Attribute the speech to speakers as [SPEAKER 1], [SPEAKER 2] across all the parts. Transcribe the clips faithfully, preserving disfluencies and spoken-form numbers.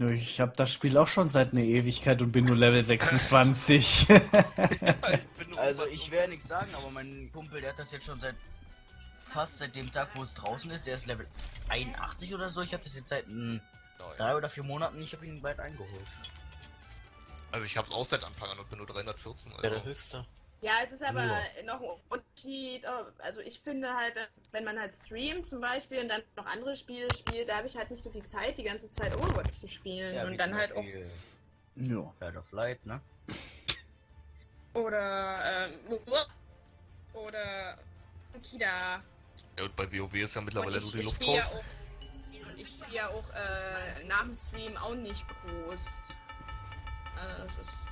[SPEAKER 1] Ich habe das Spiel auch schon seit einer Ewigkeit und bin nur Level sechsundzwanzig.
[SPEAKER 2] Ich bin nur
[SPEAKER 3] Also ich werde nichts sagen, aber mein Kumpel, der hat das jetzt schon seit fast seit dem Tag, wo es draußen ist. Der ist Level einundachtzig oder so. Ich habe das jetzt seit mm, drei oder vier Monaten. Ich habe ihn bald eingeholt.
[SPEAKER 2] Also ich hab's auch seit Anfang an und bin nur dreihundertvierzehn. Also.
[SPEAKER 4] Ja, der höchste.
[SPEAKER 5] Ja, es ist aber
[SPEAKER 3] Ja.
[SPEAKER 5] noch ein Unterschied. Also ich finde halt, wenn man halt streamt zum Beispiel und dann noch andere Spiele spielt, da habe ich halt nicht so die Zeit, die ganze Zeit Overwatch zu spielen.
[SPEAKER 3] Ja,
[SPEAKER 5] und
[SPEAKER 3] wie
[SPEAKER 5] dann
[SPEAKER 3] zum
[SPEAKER 5] halt auch.
[SPEAKER 3] Beispiel
[SPEAKER 1] Ja.
[SPEAKER 3] Fight of Light, ne?
[SPEAKER 5] Oder, ähm, oder Kida.
[SPEAKER 2] Ja, und bei WoW ist ja mittlerweile
[SPEAKER 5] Und
[SPEAKER 2] nur die Luft
[SPEAKER 5] spiel ja
[SPEAKER 2] raus.
[SPEAKER 5] auch, und ich spiele ja auch äh, nach dem Stream auch nicht groß. Also das ist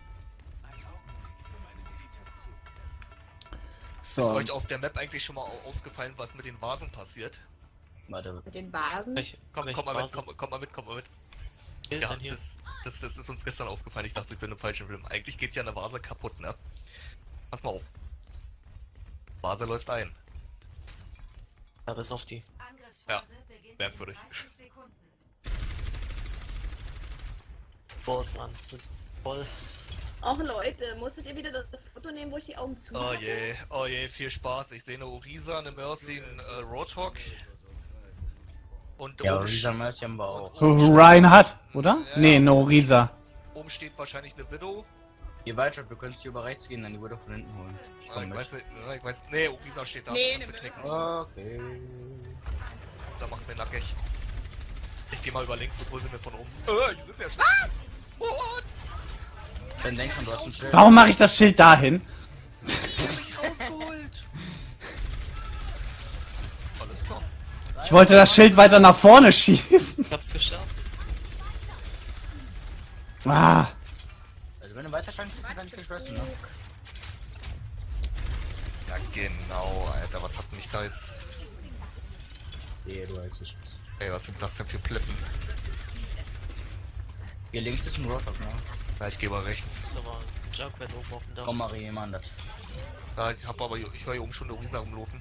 [SPEAKER 2] Ist
[SPEAKER 1] So.
[SPEAKER 2] euch auf der Map eigentlich schon mal au- aufgefallen, was mit den Vasen passiert?
[SPEAKER 3] Warte.
[SPEAKER 5] mit den Basen.
[SPEAKER 4] Welche,
[SPEAKER 2] Komm,
[SPEAKER 4] welche
[SPEAKER 2] komm mal mit,
[SPEAKER 4] Basen?
[SPEAKER 2] komm, komm mal mit, komm mal mit.
[SPEAKER 4] Wer ist
[SPEAKER 2] Ja,
[SPEAKER 4] denn hier?
[SPEAKER 2] das, das, das ist uns gestern aufgefallen. Ich dachte, ich bin im falschen Film. Eigentlich geht ja eine Vase kaputt, ne? Pass mal auf. Vase läuft ein.
[SPEAKER 4] Ja, bis auf die.
[SPEAKER 2] Ja, merkwürdig.
[SPEAKER 4] Balls an. Sind voll.
[SPEAKER 5] Auch Leute, musstet ihr wieder das Foto nehmen, wo ich die Augen zu
[SPEAKER 2] Oh
[SPEAKER 5] hatte?
[SPEAKER 2] je, oh je, viel Spaß. Ich sehe eine Orisa, eine Mercy, einen äh, Roadhog. Und
[SPEAKER 3] Ja,
[SPEAKER 2] oben,
[SPEAKER 3] aber dieser Mercy haben wir auch.
[SPEAKER 1] Ryan hat, oder?
[SPEAKER 2] Ja,
[SPEAKER 1] Nee,
[SPEAKER 2] ja.
[SPEAKER 1] no Risa.
[SPEAKER 2] oben steht wahrscheinlich eine Widow.
[SPEAKER 3] Ihr weiter, du könntest hier über rechts gehen, dann die würde von hinten holen. Ich
[SPEAKER 2] Ah,
[SPEAKER 3] komm
[SPEAKER 2] ich
[SPEAKER 3] mit.
[SPEAKER 2] weiß nicht, ja, ich weiß, nee, Orisa steht da.
[SPEAKER 5] Nee,
[SPEAKER 2] kannst du
[SPEAKER 5] ne
[SPEAKER 2] knicken.
[SPEAKER 3] Okay.
[SPEAKER 2] Da macht mir nackig. Ich geh mal über links und hol sie mir von oben. Äh, ich sitze ja schon. What?
[SPEAKER 3] Dann denk schon, du hast ein Schild.
[SPEAKER 1] Warum mache ich das Schild dahin?
[SPEAKER 2] Mich rausgeholt. Alles klar.
[SPEAKER 1] Ich wollte das Schild weiter nach vorne schießen.
[SPEAKER 4] Ich hab's geschafft.
[SPEAKER 1] Ah.
[SPEAKER 3] Also wenn du weiter schauen kannst, dann kann ich dich fressen, ne?
[SPEAKER 2] Ja, genau, Alter, was hat mich da jetzt...
[SPEAKER 3] Nee, du hältst dich.
[SPEAKER 2] Ey, was sind das denn für Plippen?
[SPEAKER 3] Hier links ist ein Roadhog, ne?
[SPEAKER 2] Ja, ich gehe mal rechts.
[SPEAKER 4] Da war ein Junkrat oben auf dem Dach.
[SPEAKER 3] Komm, Marie, jemand das.
[SPEAKER 2] Ja, ich hab aber, ich höre hier oben schon eine Orisa rumlaufen.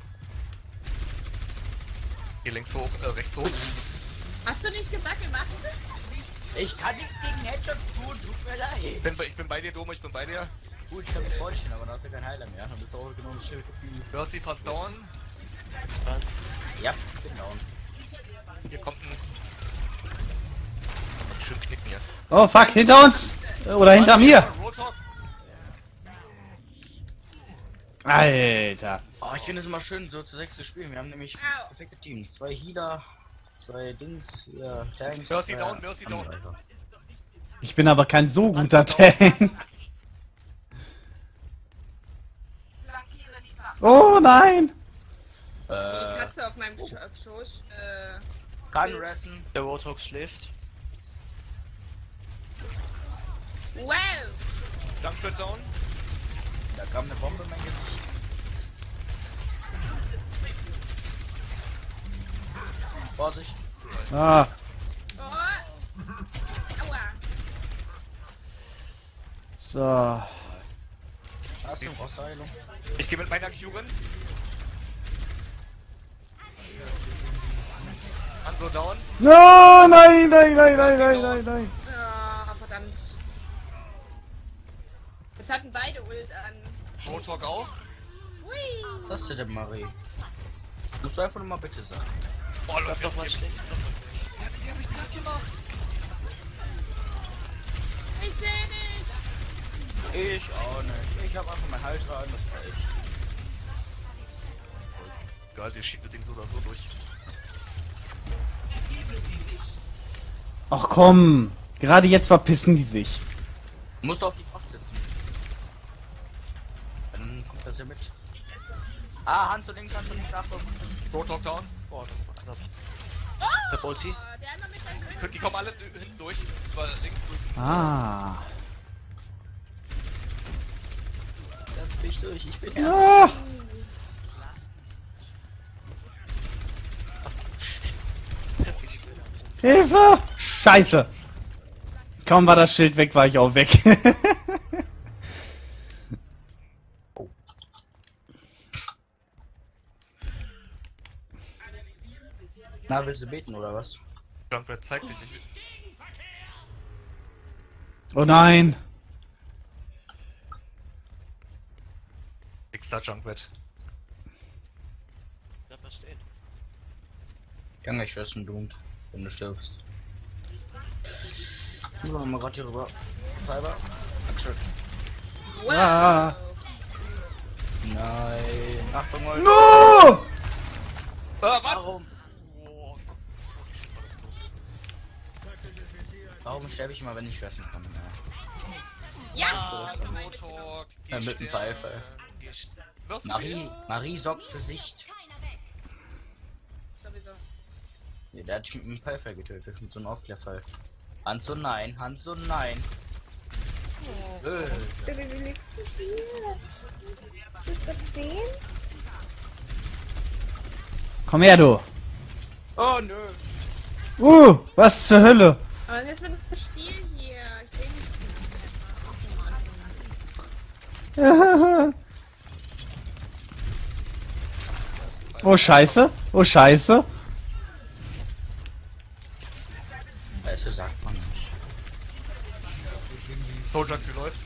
[SPEAKER 2] Hier links hoch, äh, rechts hoch.
[SPEAKER 5] Hast du nicht gesagt, wir machen das?
[SPEAKER 3] Ich kann nichts gegen Headshots tun, tut mir leid.
[SPEAKER 2] Ich bin, bei- ich bin bei dir, Dome, ich bin bei dir.
[SPEAKER 3] Gut, ich kann mich vorstellen, aber da hast du keinen Heiler mehr. Dann bist du auch genau das Schild gefühlt.
[SPEAKER 2] Mercy fast down.
[SPEAKER 3] Ja, genau.
[SPEAKER 2] Hier kommt ein... Kann man schön knicken hier.
[SPEAKER 1] Oh fuck, hinter uns! Oder hinter mir!
[SPEAKER 2] Roadhog.
[SPEAKER 1] Alter.
[SPEAKER 3] Oh, ich finde es immer schön, so zu sechs zu spielen. Wir haben nämlich das perfekte Team. Zwei Healer, zwei Dings, ja, Tanks.
[SPEAKER 2] Mercy
[SPEAKER 3] zwei
[SPEAKER 2] down, Mercy down.
[SPEAKER 3] Angreifer.
[SPEAKER 1] Ich bin aber kein so guter Tank. Oh nein!
[SPEAKER 5] Die
[SPEAKER 3] Äh,
[SPEAKER 5] Katze auf meinem Sch- Schoß. Äh,
[SPEAKER 3] kann ressen.
[SPEAKER 4] Der Roadhog schläft.
[SPEAKER 5] wow!
[SPEAKER 2] Junkrat down.
[SPEAKER 3] Da kam eine Bombe in mein Gesicht. Vorsicht.
[SPEAKER 1] Ah.
[SPEAKER 5] Oh! Aua!
[SPEAKER 1] So.
[SPEAKER 3] Hast du aus der Heilung?
[SPEAKER 2] Ich gehe mit meiner Curen. Hanzo down.
[SPEAKER 1] No, nein, nein, nein, nein, nein, nein, nein.
[SPEAKER 5] Ah, verdammt. Jetzt hatten beide Ult an.
[SPEAKER 2] Roadhog auch.
[SPEAKER 5] Hui!
[SPEAKER 3] Das ist der Marie. Musst du einfach nur mal bitte sagen.
[SPEAKER 2] Oh,
[SPEAKER 4] Bleib
[SPEAKER 2] Leute,
[SPEAKER 4] doch mal
[SPEAKER 2] die,
[SPEAKER 4] schlecht.
[SPEAKER 2] die hab ich platt gemacht.
[SPEAKER 5] Ich seh nicht!
[SPEAKER 3] Ich auch nicht. Ich hab einfach mein Halter an, das reicht.
[SPEAKER 2] Geil, wir schieben das Ding so oder so durch.
[SPEAKER 1] Ach komm. Gerade jetzt verpissen die sich.
[SPEAKER 3] Du musst auf die Fracht sitzen. Dann kommt das ja mit. Ah, Hand zu links, Hand zu links, Achtung.
[SPEAKER 2] Roadhog down.
[SPEAKER 4] Boah, das war knapp. Der Bolti.
[SPEAKER 5] Oh, der hat noch mit seinem Grün.
[SPEAKER 2] Könnt- Die kommen alle d- hinten durch. Weil links drüben.
[SPEAKER 1] Ah.
[SPEAKER 3] Das bin ich durch, ich bin
[SPEAKER 1] Ja. Hilfe! Scheiße! Kaum war das Schild weg, war ich auch weg.
[SPEAKER 3] Na, willst du beten oder was?
[SPEAKER 2] Junkrat zeigt sich. Ich,
[SPEAKER 1] Oh nein.
[SPEAKER 2] Extra Junkrat.
[SPEAKER 4] Bleib mal stehen.
[SPEAKER 3] Junge, ich wär's schon doomed, wenn du stirbst. Gucken wir mal gerade hier rüber. Fiber. Dankeschön.
[SPEAKER 5] Wow.
[SPEAKER 1] Ah.
[SPEAKER 3] Nein. Achtung, Leute.
[SPEAKER 1] No!
[SPEAKER 2] Ah, was?
[SPEAKER 3] Warum? Warum sterbe ich immer, wenn ich fressen kann? Ja.
[SPEAKER 5] Ja!
[SPEAKER 3] So ist er.
[SPEAKER 2] Rotok,
[SPEAKER 3] Ja, mit dem Pfeife. Marie, Marie sorgt für Sicht.
[SPEAKER 5] Sowieso.
[SPEAKER 3] Ja, der hat mich mit dem Pfeifer getötet, mit so einem Aufklärfall. Hans und nein, Hans und nein. Böse.
[SPEAKER 5] Baby, wie liegst du hier? Bist du sehen?
[SPEAKER 1] Komm her, du.
[SPEAKER 3] Oh nö.
[SPEAKER 1] Uh, was zur Hölle?
[SPEAKER 5] Aber jetzt mit dem Spiel hier. Ich sehe nichts mehr.
[SPEAKER 1] Oh Scheiße, oh Scheiße.
[SPEAKER 3] Weißt du, sagt man nicht.
[SPEAKER 2] So, Junk, wie läuft?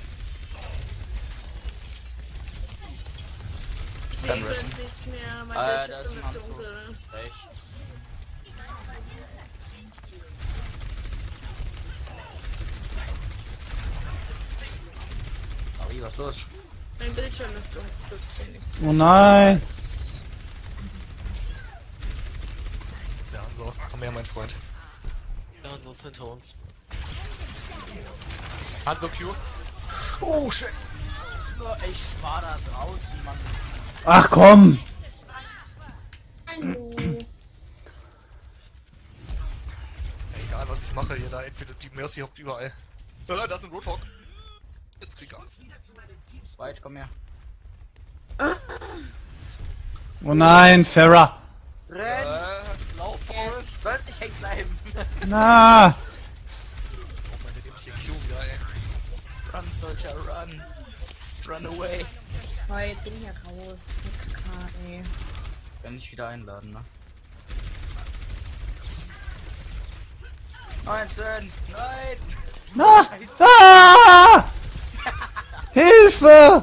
[SPEAKER 5] Ich sehe
[SPEAKER 3] Dann
[SPEAKER 5] jetzt
[SPEAKER 3] rösten.
[SPEAKER 5] nichts mehr. Mein
[SPEAKER 3] Ah, da
[SPEAKER 5] Bildschirm
[SPEAKER 3] ist
[SPEAKER 5] ist
[SPEAKER 3] ein Handzug.
[SPEAKER 5] dunkel.
[SPEAKER 3] Rechts. Marie, was los?
[SPEAKER 5] Mein Bildschirm ist dunkel. Ich sehe nichts.
[SPEAKER 1] Oh nein.
[SPEAKER 2] Das ist der Hanso. Komm her, mein Freund.
[SPEAKER 4] Ja, und so ist hinter uns.
[SPEAKER 2] Hanso Q.
[SPEAKER 3] Oh shit. Oh, ich war da draußen, Mann.
[SPEAKER 1] Ach komm.
[SPEAKER 5] Hallo.
[SPEAKER 2] Egal, was ich mache hier, da entweder die Mercy hockt überall. Äh, da ist ein Rotok. Jetzt krieg ich Angst.
[SPEAKER 3] Weit, komm her.
[SPEAKER 1] Oh nein, Farah.
[SPEAKER 3] Renn!
[SPEAKER 2] Äh, lauf, Forrest.
[SPEAKER 3] Sollst nicht hängen bleiben.
[SPEAKER 1] Na.
[SPEAKER 2] Oh, meinte dem hier Q wieder, ey.
[SPEAKER 3] Run, Soldier, run. Run away.
[SPEAKER 5] Oh, jetzt bin ich ja raus. Kaka, ey.
[SPEAKER 3] Kann ich wieder einladen, ne? neunzehn! Nein!
[SPEAKER 1] Na. Ah! Hilfe!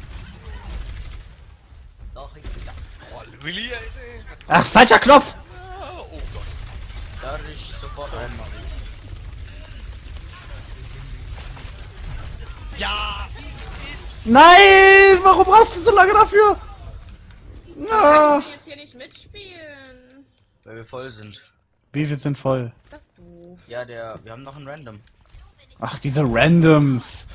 [SPEAKER 3] Doch, ich bin da.
[SPEAKER 2] Oh, really, ey?
[SPEAKER 1] Ach, falscher Knopf.
[SPEAKER 2] Ah, oh Gott.
[SPEAKER 3] Dadurch sofort ein, Marie.
[SPEAKER 2] Ja!
[SPEAKER 1] Nein, warum brauchst du so lange dafür?
[SPEAKER 5] Kann
[SPEAKER 1] Ah.
[SPEAKER 5] ich jetzt hier nicht mitspielen?
[SPEAKER 3] Weil wir voll sind.
[SPEAKER 1] Wie viel sind voll?
[SPEAKER 5] Das ist doof.
[SPEAKER 3] Ja, der. Wir haben noch einen Random.
[SPEAKER 1] Ach, diese Randoms.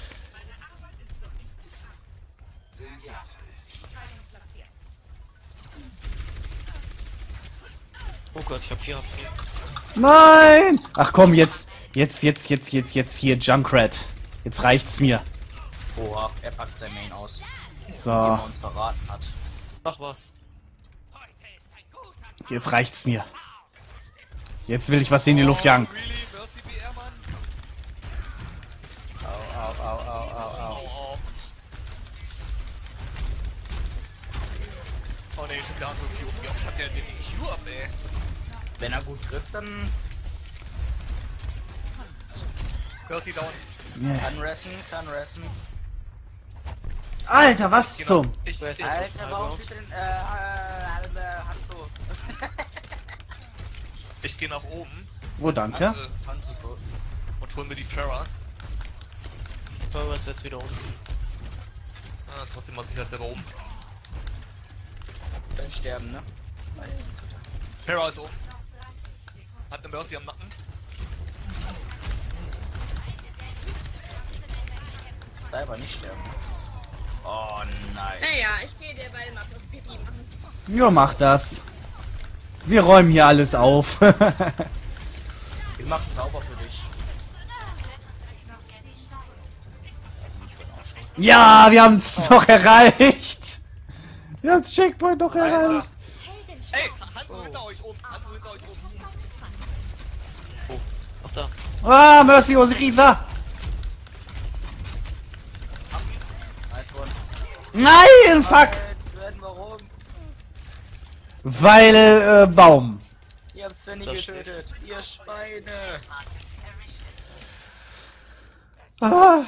[SPEAKER 4] Oh Gott, ich hab vier H P.
[SPEAKER 1] Nein! Ach komm, jetzt, jetzt, jetzt, jetzt, jetzt, jetzt hier Junkrat. Jetzt reicht's mir.
[SPEAKER 3] Oha, er packt sein Main aus. Den er
[SPEAKER 1] So,
[SPEAKER 3] uns verraten hat.
[SPEAKER 4] Mach was.
[SPEAKER 1] jetzt reicht's mir. Jetzt will ich was in die Luft jagen.
[SPEAKER 2] Oh, really? Mercy B R, Mann?
[SPEAKER 3] Au, au, au, au, au, au.
[SPEAKER 2] Oh, oh. Oh ne, schon wieder Hanso Q. Wie oft hat der den Q ab, ey?
[SPEAKER 3] Wenn er gut trifft, dann
[SPEAKER 2] Mercy down.
[SPEAKER 3] kann ressen, kann ressen.
[SPEAKER 1] Alter, was
[SPEAKER 2] Genau.
[SPEAKER 1] zum?
[SPEAKER 2] Ich,
[SPEAKER 4] Wer ist
[SPEAKER 2] ich,
[SPEAKER 4] das?
[SPEAKER 3] Alter, warum steht denn, äh, äh, äh, Hanzo?
[SPEAKER 2] ich geh nach oben
[SPEAKER 1] Oh, danke.
[SPEAKER 2] äh,
[SPEAKER 3] Hanzo ist tot.
[SPEAKER 2] und hol mir die Farah.
[SPEAKER 4] Power ist jetzt wieder unten.
[SPEAKER 2] Ah, trotzdem muss ich halt selber oben.
[SPEAKER 3] Dann sterben, ne?
[SPEAKER 2] Farah ist oben. Hat eine Mercy am Nacken.
[SPEAKER 3] Da aber nicht sterben. Oh nein.
[SPEAKER 5] Naja, ich gehe derweil mal noch Pipi machen.
[SPEAKER 1] Ja, mach das. Wir räumen hier alles auf.
[SPEAKER 3] Wir machen sauber für dich. Also nicht von Arsch.
[SPEAKER 1] Ja, wir haben's noch erreicht. Wir haben das Checkpoint noch erreicht.
[SPEAKER 2] Ey, Hanzo hinter euch oben. Hanzo hinter euch oben.
[SPEAKER 4] Auch da.
[SPEAKER 1] Ah, Mercy Osirisa.
[SPEAKER 3] Nice one.
[SPEAKER 1] Nein, fuck.
[SPEAKER 3] Jetzt werden wir rum.
[SPEAKER 1] Weil, äh, Baum.
[SPEAKER 3] Ihr habt Svenny
[SPEAKER 4] Das
[SPEAKER 3] getötet. Ihr Schweine.
[SPEAKER 1] Ah.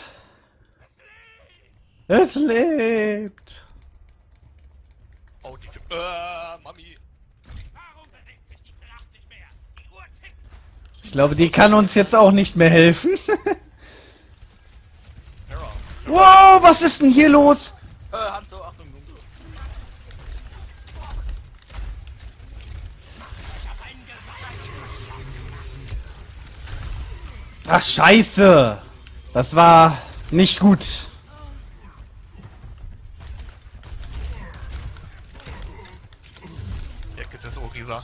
[SPEAKER 1] Es lebt.
[SPEAKER 2] Oh, die... Äh, Mami.
[SPEAKER 1] Ich glaube, die kann uns jetzt auch nicht mehr helfen.
[SPEAKER 2] Terror.
[SPEAKER 1] Wow, was ist denn hier los?
[SPEAKER 3] Äh, Hanzo, Achtung, Junge.
[SPEAKER 1] Ach, scheiße. Das war nicht gut.
[SPEAKER 2] Jetzt ist es Orisa.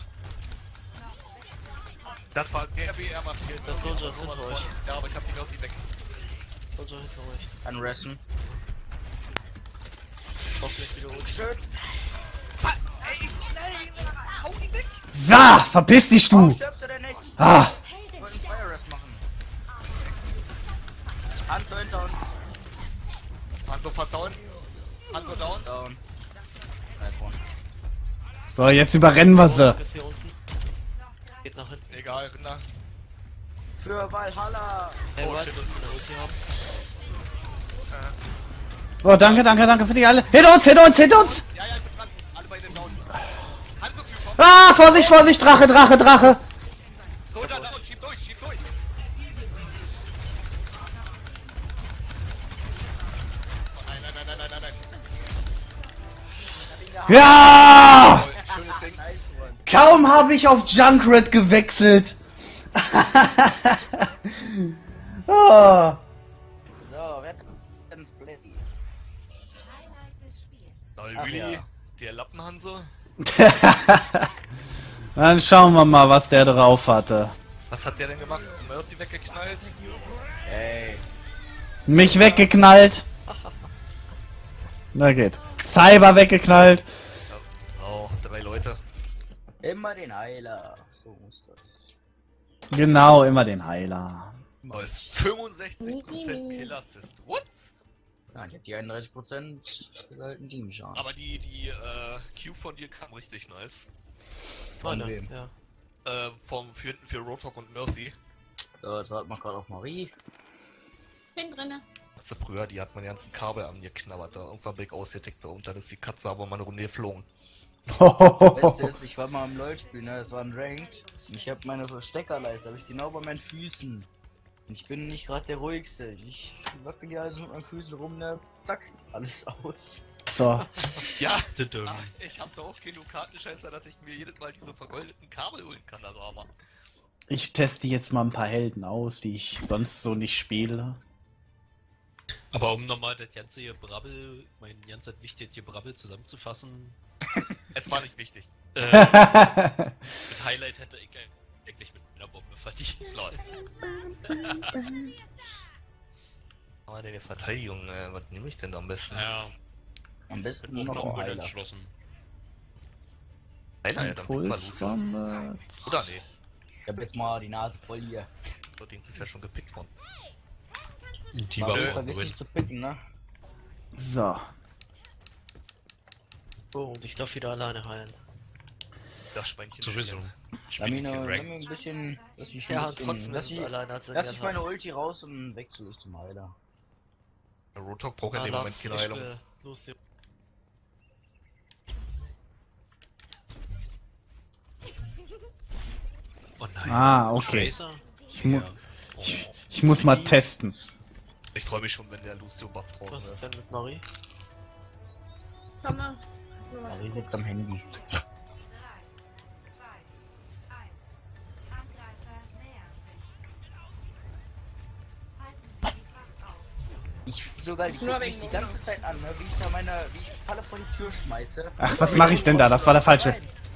[SPEAKER 2] Das war der B R, was fehlt.
[SPEAKER 4] Das Soldier ist hinter euch.
[SPEAKER 2] Ja, aber ich hab die Mercy weg.
[SPEAKER 4] Soldier hinter euch.
[SPEAKER 3] Anresten.
[SPEAKER 4] Braucht gleich wieder Ulti.
[SPEAKER 3] Schön.
[SPEAKER 2] Ey, ich knall ihn! Hau ihn weg!
[SPEAKER 1] Ah, verpiss dich,
[SPEAKER 3] Warum
[SPEAKER 1] du.
[SPEAKER 3] stirbst du denn nicht?
[SPEAKER 1] Ah,
[SPEAKER 3] Ich wollte einen Fire Rest machen. Hanzo hinter uns.
[SPEAKER 2] Hanzo fast down. Hanzo down.
[SPEAKER 3] Down. Nice one.
[SPEAKER 1] so, jetzt überrennen wir sie.
[SPEAKER 4] Ist hier unten. Geht nach hinten.
[SPEAKER 2] Egal, Rinder.
[SPEAKER 3] Für Valhalla.
[SPEAKER 4] Hey,
[SPEAKER 2] Oh,
[SPEAKER 4] warte,
[SPEAKER 2] shit.
[SPEAKER 4] willst du eine Ulti haben?
[SPEAKER 1] Oh, danke, danke, danke für die alle. Hinter uns, hinter uns, hinter uns.
[SPEAKER 2] Ja, ja, ich bin dran. Alle beide down. Hanzo, Q, komm.
[SPEAKER 1] Ah, Vorsicht, Vorsicht, Drache, Drache, Drache.
[SPEAKER 2] Soldier down, schieb durch, schieb durch. Oh, nein, nein, nein, nein, nein, nein, nein.
[SPEAKER 1] Ja!
[SPEAKER 2] Schönes Ding.
[SPEAKER 3] Nice one.
[SPEAKER 1] Kaum habe ich auf Junkrat gewechselt. oh.
[SPEAKER 3] So, wer kann Split?
[SPEAKER 2] Soll
[SPEAKER 3] Ach
[SPEAKER 2] Willi,
[SPEAKER 3] ja.
[SPEAKER 2] der Lappen Hanzo?
[SPEAKER 1] Dann schauen wir mal, was der drauf hatte.
[SPEAKER 2] Was hat der denn gemacht? Mercy weggeknallt?
[SPEAKER 3] Ey.
[SPEAKER 1] Mich weggeknallt. Na geht. Cyber weggeknallt.
[SPEAKER 2] Oh, drei Leute.
[SPEAKER 3] Immer den Heiler. So muss das.
[SPEAKER 1] Genau, immer den Heiler.
[SPEAKER 2] Oh, ist fünfundsechzig Prozent Kill Assist. What?
[SPEAKER 3] Ja, ich hab die einunddreißig Prozent gehalten Teamschaden.
[SPEAKER 2] Aber die, die, äh, Q von dir kam richtig nice.
[SPEAKER 3] Von
[SPEAKER 4] Meine,
[SPEAKER 3] wem?
[SPEAKER 4] ja.
[SPEAKER 2] Äh, vom, für, für Roadhog und Mercy.
[SPEAKER 3] So, jetzt hat man gerade auf Marie.
[SPEAKER 5] Bin drinne.
[SPEAKER 2] Also früher, die hat man die ganzen Kabel angeknabbert, da irgendwann Blick ausgedeckt und dann ist die Katze aber mal eine Runde geflogen.
[SPEAKER 3] Beste ist, ich war mal im LoL-Spiel, ne, das war ein Ranked. Ich hab meine Steckerleiste, habe ich genau bei meinen Füßen. Ich bin nicht gerade der ruhigste. Ich wackel hier also mit meinen Füßen rum, ne, zack, alles aus.
[SPEAKER 1] So.
[SPEAKER 2] Ja, ah, ich hab da auch genug Kartenscheißer, dass ich mir jedes Mal diese vergoldeten Kabel holen kann, also aber.
[SPEAKER 1] Ich teste jetzt mal ein paar Helden aus, die ich sonst so nicht spiele.
[SPEAKER 6] Aber um nochmal das ganze hier Brabbel, mein ganzes wichtiges hier Brabbel zusammenzufassen,
[SPEAKER 2] Es war nicht wichtig.
[SPEAKER 6] äh, mit Highlight hätte ich eigentlich mit einer Bombe verdient.
[SPEAKER 2] Lol. Aber der Verteidigung, äh, was nehme ich denn da am besten?
[SPEAKER 6] Ja,
[SPEAKER 3] Am besten
[SPEAKER 6] bin
[SPEAKER 3] nur
[SPEAKER 6] auch
[SPEAKER 3] noch
[SPEAKER 6] noch
[SPEAKER 3] Heiler.
[SPEAKER 6] entschlossen.
[SPEAKER 2] Heiler, ja, dann pick mal Lucia.
[SPEAKER 1] Pulsbombe.
[SPEAKER 2] Oder nee,
[SPEAKER 3] Ich hab jetzt mal die Nase voll hier.
[SPEAKER 2] so Dings ist ja schon gepickt worden.
[SPEAKER 6] Die
[SPEAKER 3] Man
[SPEAKER 6] war
[SPEAKER 2] Nö.
[SPEAKER 6] auch
[SPEAKER 3] vergiss nicht zu picken, ne?
[SPEAKER 1] So.
[SPEAKER 4] Oh, und ich darf wieder alleine heilen.
[SPEAKER 2] Das Schweinchen.
[SPEAKER 6] sowieso.
[SPEAKER 2] spielen.
[SPEAKER 6] Ich
[SPEAKER 3] Lass
[SPEAKER 6] bin
[SPEAKER 3] mich
[SPEAKER 6] kein
[SPEAKER 3] nur, lass mich
[SPEAKER 6] Ranked.
[SPEAKER 3] ein bisschen, lass mich
[SPEAKER 4] Ja,
[SPEAKER 3] ein
[SPEAKER 4] und
[SPEAKER 3] bisschen,
[SPEAKER 4] trotzdem
[SPEAKER 3] lass
[SPEAKER 4] ist es
[SPEAKER 3] ich,
[SPEAKER 4] alleine als
[SPEAKER 3] lass ich meine Ulti raus und wechsel ich zum Heiler.
[SPEAKER 2] Der Roadhog braucht ja
[SPEAKER 4] Ah,
[SPEAKER 2] in dem Moment
[SPEAKER 4] Lars,
[SPEAKER 2] keine
[SPEAKER 4] ich
[SPEAKER 2] Heilung.
[SPEAKER 4] spiel los, die
[SPEAKER 6] Oh nein.
[SPEAKER 1] Ah, okay.
[SPEAKER 6] Tracer?
[SPEAKER 1] Ich, mu
[SPEAKER 6] Ja. Oh.
[SPEAKER 1] ich, ich muss mal testen.
[SPEAKER 2] Ich freue mich schon, wenn der Lucio Buff draußen
[SPEAKER 4] Was ist
[SPEAKER 2] ist.
[SPEAKER 4] denn mit Marie?
[SPEAKER 5] Komm mal. Nur was.
[SPEAKER 3] Marie sitzt am Handy. Ich sogar, ich
[SPEAKER 5] Nur
[SPEAKER 3] guck
[SPEAKER 5] wegen
[SPEAKER 3] mich die
[SPEAKER 5] Mono.
[SPEAKER 3] ganze Zeit an, ne, wie ich da meine, wie ich Falle vor die Tür schmeiße.
[SPEAKER 1] Ach, was mache ich denn da? Das war der falsche.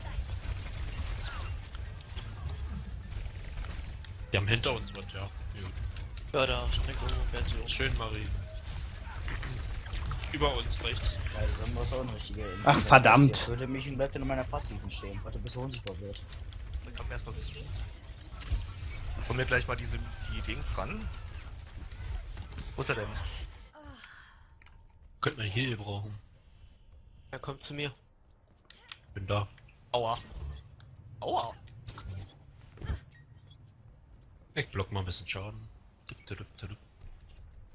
[SPEAKER 6] Die haben hinter uns was, ja. Gut.
[SPEAKER 4] Ja, da springt irgendwo ein Benji um.
[SPEAKER 6] Schön, Marie. Über uns rechts.
[SPEAKER 3] Ja, dann war es auch ein richtiger Info.
[SPEAKER 1] Ach, verdammt.
[SPEAKER 3] Das würde mich und bleibt in meiner Passiven stehen, warte bis er unsichtbar wird.
[SPEAKER 2] Dann kommen wir erstmal. Kommen wir gleich mal diese die Dings ran. Wo ist er denn?
[SPEAKER 6] Könnte man Heal brauchen.
[SPEAKER 4] Er kommt zu mir.
[SPEAKER 6] Bin da.
[SPEAKER 2] Aua. Aua.
[SPEAKER 6] Ich block mal ein bisschen Schaden. Dup, dup, dup, dup.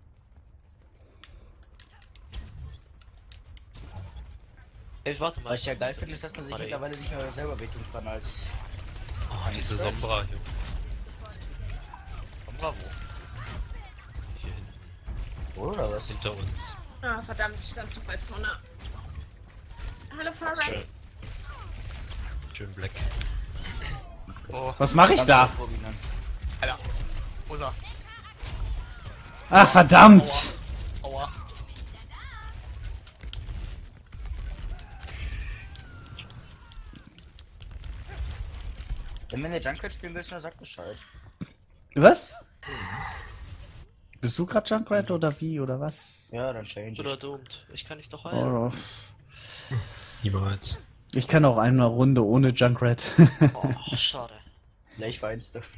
[SPEAKER 4] Ey, warte mal.
[SPEAKER 3] Was ich ja
[SPEAKER 4] das-
[SPEAKER 3] geil
[SPEAKER 4] das-
[SPEAKER 3] finde, ist, dass man sich
[SPEAKER 4] warte,
[SPEAKER 3] mittlerweile nicht mehr selber wehtun kann als...
[SPEAKER 6] Oh, diese Sombra hier.
[SPEAKER 2] Komm, bravo.
[SPEAKER 6] Hier hinten.
[SPEAKER 3] Oder was?
[SPEAKER 6] Hinter uns.
[SPEAKER 5] Ah, verdammt, ich stand zu weit vorne. Hallo, Farah.
[SPEAKER 6] Schön. Schön black.
[SPEAKER 2] Oh,
[SPEAKER 1] Was mache ich da?
[SPEAKER 2] Alter. Wo ist er?
[SPEAKER 1] Ach, verdammt!
[SPEAKER 2] Aua. Aua.
[SPEAKER 3] Wenn wir eine Junkrat spielen willst, dann sag Bescheid.
[SPEAKER 1] Was? Bist du grad Junkrat oder wie, oder was?
[SPEAKER 3] Ja, dann change
[SPEAKER 4] Oder
[SPEAKER 3] ich.
[SPEAKER 4] doomt. Ich kann dich doch heilen.
[SPEAKER 1] Oh,
[SPEAKER 6] Niemals.
[SPEAKER 1] ich kann auch eine Runde ohne Junkrat.
[SPEAKER 4] Oh, schade.
[SPEAKER 3] Gleich weinst du.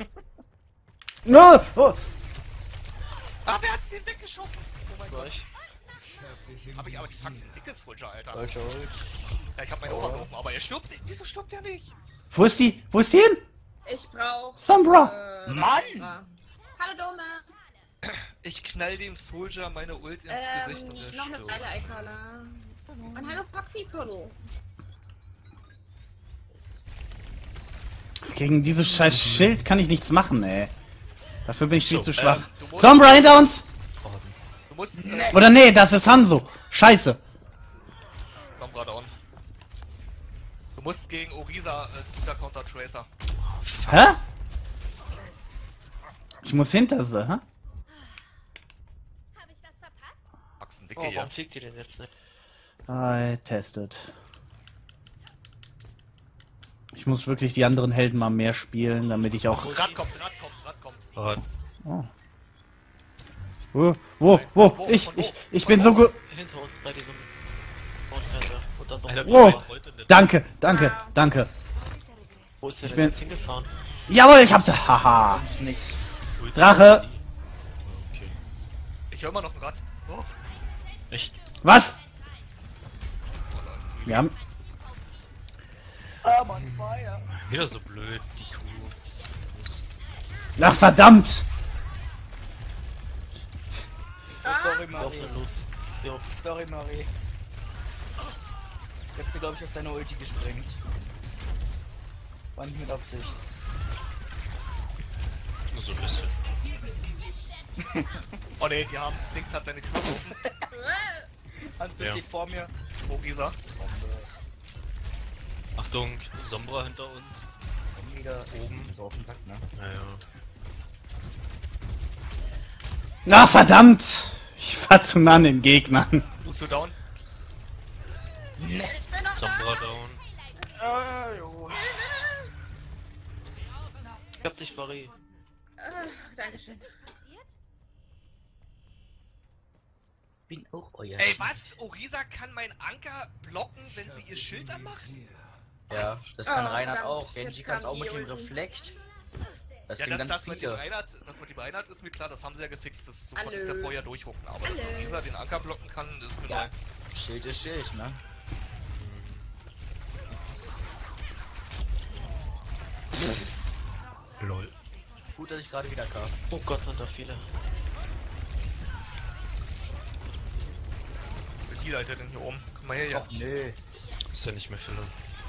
[SPEAKER 1] No! Oh.
[SPEAKER 2] Ah, wer hat den weggeschoben? Oh mein Gott.
[SPEAKER 4] Gleich.
[SPEAKER 2] Hab ich aber die Faxen dickes Soldier, Alter.
[SPEAKER 3] Hold, hold.
[SPEAKER 2] Ja, ich hab meinen Oberknochen, aber er stirbt nicht. Wieso stirbt er nicht?
[SPEAKER 1] Wo ist die? Wo ist die hin?
[SPEAKER 5] Ich brauch.
[SPEAKER 1] Sombra!
[SPEAKER 5] Äh,
[SPEAKER 3] Mann!
[SPEAKER 5] Sombra. Hallo, Dome.
[SPEAKER 2] Ich knall dem Soldier meine Ult ins Gesicht und
[SPEAKER 5] Ähm,
[SPEAKER 2] er
[SPEAKER 5] noch eine
[SPEAKER 2] stirbt.
[SPEAKER 5] Seile, Eikala. Und hallo, Foxy Puddle.
[SPEAKER 1] Gegen dieses scheiß Schild kann ich nichts machen, ey. Dafür bin ich viel
[SPEAKER 6] So,
[SPEAKER 1] zu schwach.
[SPEAKER 2] ähm, du musst-
[SPEAKER 1] Sombra hinter uns!
[SPEAKER 2] Du musst. Äh,
[SPEAKER 1] Oder nee, das ist Hanzo. Scheiße.
[SPEAKER 2] Sombra down. Du musst gegen Orisa äh, Scooter Counter Tracer.
[SPEAKER 1] Hä? Ich muss hinter sie, hä?
[SPEAKER 7] Habe ich was verpasst?
[SPEAKER 2] Faxen dicke
[SPEAKER 4] Oh,
[SPEAKER 2] hier.
[SPEAKER 4] warum fliegt ihr denn jetzt nicht?
[SPEAKER 1] I tested. Ich muss wirklich die anderen Helden mal mehr spielen, damit ich auch...
[SPEAKER 2] Rad kommt, Rad kommt, Rad kommt.
[SPEAKER 6] Oh,
[SPEAKER 1] Oh. Wo, wo, wo? Ich, ich, ich bin so gut...
[SPEAKER 4] Hinter uns bei diesem Mondfender. Und das auch
[SPEAKER 6] Alter,
[SPEAKER 4] das
[SPEAKER 1] Wow.
[SPEAKER 6] Sombra heute nicht.
[SPEAKER 1] Danke, danke, danke.
[SPEAKER 4] Wo ist der
[SPEAKER 1] Ich
[SPEAKER 4] denn
[SPEAKER 1] bin-
[SPEAKER 4] jetzt hingefahren?
[SPEAKER 1] Jawohl, ich hab sie. Haha.
[SPEAKER 3] Ist nix.
[SPEAKER 1] Drache.
[SPEAKER 6] Okay.
[SPEAKER 2] Ich höre immer noch ein Rad. Oh.
[SPEAKER 6] Echt?
[SPEAKER 1] Was? Wir haben...
[SPEAKER 3] Ah, Mann, Fire.
[SPEAKER 6] Wieder so blöd, die Kuh.
[SPEAKER 1] Ach, verdammt!
[SPEAKER 3] Oh, sorry,
[SPEAKER 4] Auf
[SPEAKER 3] Marie.
[SPEAKER 4] eine Los. Jo.
[SPEAKER 3] Sorry, Marie. Jetzt du, glaube ich, aus deiner Ulti gesprengt. War nicht mit Absicht.
[SPEAKER 6] Nur so ein bisschen.
[SPEAKER 2] Oh ne, die haben. Links hat seine Tür offen.
[SPEAKER 3] Hanzo
[SPEAKER 6] Ja.
[SPEAKER 3] steht vor mir.
[SPEAKER 2] Orisa.
[SPEAKER 6] Achtung, Sombra hinter uns.
[SPEAKER 3] Komm wieder oben. So auf den Sack, ne?
[SPEAKER 6] Naja.
[SPEAKER 1] Na, verdammt! Ich war zu nah an den Gegnern.
[SPEAKER 2] Bist du down?
[SPEAKER 5] Ich bin noch
[SPEAKER 6] Sombra down.
[SPEAKER 3] Ah, jo.
[SPEAKER 4] Ich hab dich, Marie.
[SPEAKER 5] da. Äh, Dankeschön.
[SPEAKER 3] Bin auch euer.
[SPEAKER 2] Ey, was? Orisa kann meinen Anker blocken, wenn sie ihr Schild anmacht?
[SPEAKER 3] Ja, das kann
[SPEAKER 5] Oh,
[SPEAKER 3] Reinhard
[SPEAKER 5] verdammt,
[SPEAKER 3] auch. Genji
[SPEAKER 5] jetzt
[SPEAKER 3] kann es
[SPEAKER 5] kam
[SPEAKER 3] auch mit
[SPEAKER 5] die
[SPEAKER 3] dem
[SPEAKER 5] Ulti.
[SPEAKER 3] Reflekt. Das
[SPEAKER 2] Ja,
[SPEAKER 3] ging
[SPEAKER 2] das,
[SPEAKER 3] ganz
[SPEAKER 2] das, mit dem
[SPEAKER 3] viele.
[SPEAKER 2] Reinhard, das mit dem Reinhard ist mir klar, das haben sie ja gefixt. Das, so
[SPEAKER 5] Hallo.
[SPEAKER 2] konntest du ja vorher durchhucken. Aber dass
[SPEAKER 5] Hallo.
[SPEAKER 2] Orisa den Anker blocken kann, ist mir
[SPEAKER 3] Ja.
[SPEAKER 2] neu.
[SPEAKER 3] Schild ist Schild, ne?
[SPEAKER 6] Lol.
[SPEAKER 3] Gut, dass ich gerade wieder kam.
[SPEAKER 4] Oh Gott, sind da viele.
[SPEAKER 2] Die Leute denn hier oben? Komm mal her, ja.
[SPEAKER 3] Och, nö.
[SPEAKER 6] Ist ja nicht mehr Filler.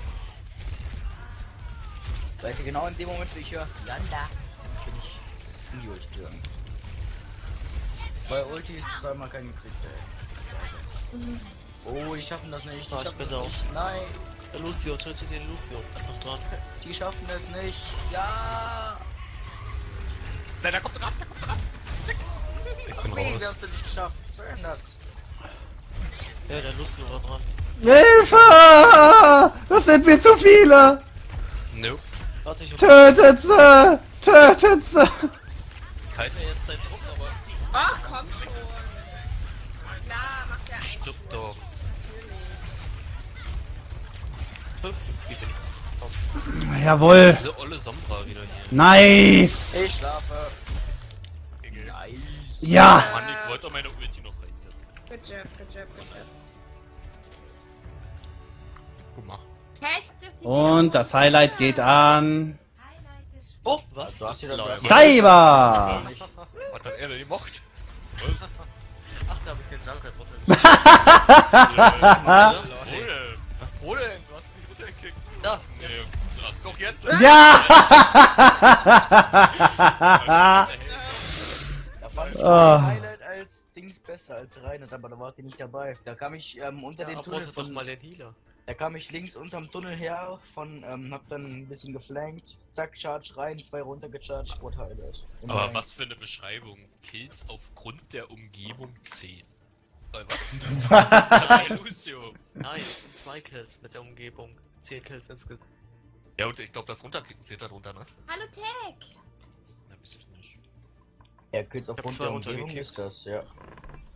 [SPEAKER 3] Weißt du, genau in dem Moment, wo ich höre, Yanda, bin ich in die Ulti gegangen. Bei Ulti ist zweimal kein gekriegt, ey. Oh, die schaffen das nicht, die
[SPEAKER 4] Ah, ich
[SPEAKER 3] schaffen
[SPEAKER 4] bin
[SPEAKER 3] das
[SPEAKER 4] da auch.
[SPEAKER 3] nicht. Nein,
[SPEAKER 4] Der Lucio, tötet den Lucio. Er ist noch dran.
[SPEAKER 3] die schaffen es nicht. Ja!
[SPEAKER 2] Nein, da kommt ein Rad, da kommt ein Rad.
[SPEAKER 6] Ich bin
[SPEAKER 3] Nee, wir
[SPEAKER 6] raus.
[SPEAKER 3] haben es nicht geschafft. Was soll denn das?
[SPEAKER 4] Ja, der Lucio war dran.
[SPEAKER 1] Hilfe! Das sind mir zu viele!
[SPEAKER 6] Nope.
[SPEAKER 4] Warte, ich hab...
[SPEAKER 1] Tötet sie! Tötet sie!
[SPEAKER 6] Keiner jetzt seinen Druck, aber
[SPEAKER 5] Ach, komm schon. Klar, macht der ein.
[SPEAKER 6] stirb doch. Wie bin ich?
[SPEAKER 1] Jawohl!
[SPEAKER 6] Diese olle Sombra wieder hier.
[SPEAKER 1] Nice!
[SPEAKER 3] Ich schlafe.
[SPEAKER 2] Egal.
[SPEAKER 3] Nice.
[SPEAKER 1] Ja!
[SPEAKER 6] Mann, ich wollte doch meine Ulti noch reinsetzen.
[SPEAKER 5] Good job, good job, good job.
[SPEAKER 6] Guck mal.
[SPEAKER 5] Hä? Ich das nicht
[SPEAKER 1] Und das Highlight geht an...
[SPEAKER 4] Oh, was?
[SPEAKER 3] Du hast wieder
[SPEAKER 6] Lol.
[SPEAKER 3] das.
[SPEAKER 1] Cyber!
[SPEAKER 2] Was hat er denn gemacht?
[SPEAKER 4] Ach, da hab ich den Junkrat runtergeschickt.
[SPEAKER 6] Lol.
[SPEAKER 4] Was?
[SPEAKER 2] Wo denn? Du hast ihn nicht runtergekickt.
[SPEAKER 4] Da,
[SPEAKER 6] Nee,
[SPEAKER 4] jetzt.
[SPEAKER 6] du hast
[SPEAKER 2] Doch jetzt.
[SPEAKER 1] Ja!
[SPEAKER 3] Da fand ich
[SPEAKER 1] Ah.
[SPEAKER 3] mein Highlight als Dings besser als Reinhard, aber da war die nicht dabei. Da kam ich ähm, unter
[SPEAKER 4] Ja,
[SPEAKER 3] den
[SPEAKER 4] aber
[SPEAKER 3] Tunnel
[SPEAKER 4] brauchst du doch
[SPEAKER 3] von,
[SPEAKER 4] mal den Healer.
[SPEAKER 3] da kam ich links unterm Tunnel her von, ähm, hab dann ein bisschen geflankt, zack, Charge rein, zwei runter gecharged, what Highlight. Und
[SPEAKER 6] Aber
[SPEAKER 3] dann-
[SPEAKER 6] was für eine Beschreibung. Kills aufgrund der Umgebung zehn.
[SPEAKER 2] Äh, was?
[SPEAKER 6] Bei Lucio.
[SPEAKER 4] Nein, zwei Kills mit der Umgebung. Zehn Kills insgesamt.
[SPEAKER 2] Ja, und ich glaube, das Runterkicken zählt da drunter, ne?
[SPEAKER 5] Hallo Tech!
[SPEAKER 6] Na, weiß ich nicht.
[SPEAKER 3] Ja, Kills
[SPEAKER 4] hab
[SPEAKER 3] aufgrund
[SPEAKER 4] zwei
[SPEAKER 3] der Umgebung
[SPEAKER 4] runtergekickt.
[SPEAKER 3] ist das, ja.